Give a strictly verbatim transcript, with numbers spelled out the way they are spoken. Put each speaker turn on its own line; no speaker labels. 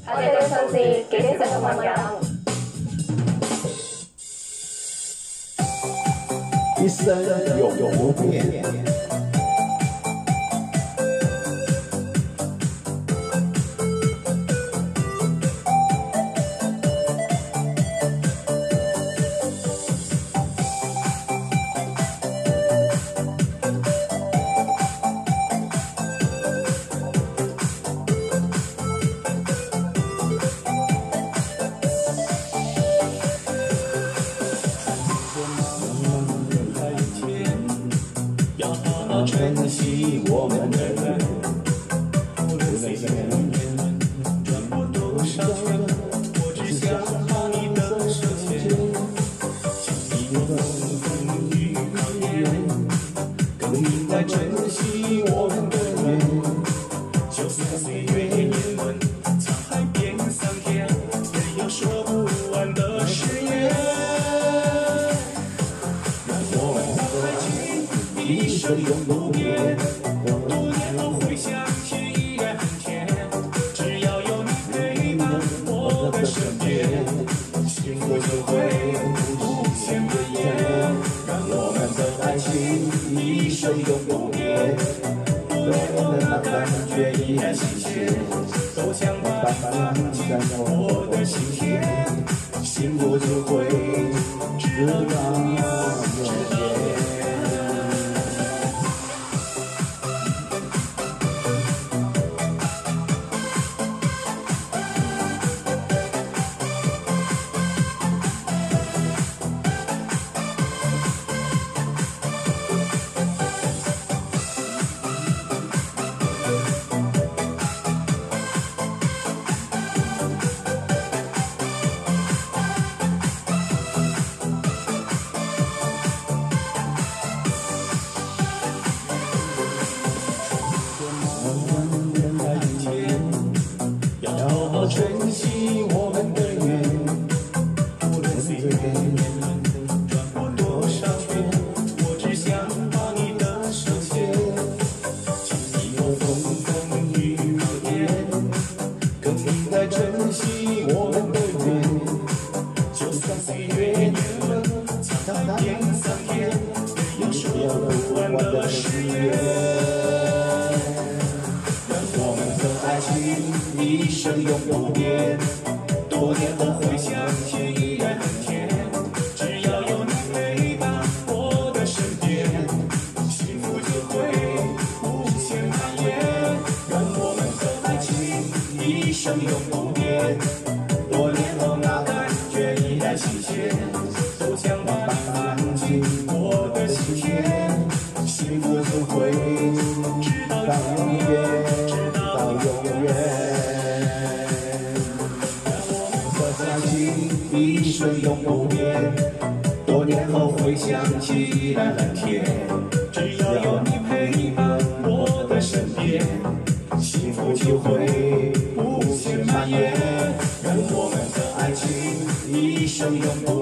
我哋對數字幾精神同敏感。
一生永不变。珍惜我们的缘，无论岁月转过多少圈，我只想把你的手牵，经历过风雨考验，更明白珍惜我们的缘。就算岁月年轮沧海变桑田，也有说不完的誓言。让我们的爱情一生永不变，多年后回想起依然很甜。只要有你陪伴我的身边，幸福就会无限蔓延。让我们的爱情一生永不变，多年后那感觉依然新鲜。都想把你放进我的心田，幸福就会直到永远。珍惜我们的缘，无论岁月转过多少圈，我只想把你的手牵。经历过风风雨考验，更应该珍惜我们的缘。就算岁月年轮沧海变桑田，也有说不完的誓言。我们的爱情一生永不变，多年后回想起依然很甜。只要有你陪伴我的身边，幸福就会无限蔓延。让我们的爱情一生永不变，多年后那感觉依然新鲜。都想把你放进我的心田，幸福就会直到永远。永远，我们的爱情一生永不变，多年后回想起依然很甜。只要有你陪伴我的身边，幸福就会无限蔓延。让我们的爱情一生永不变。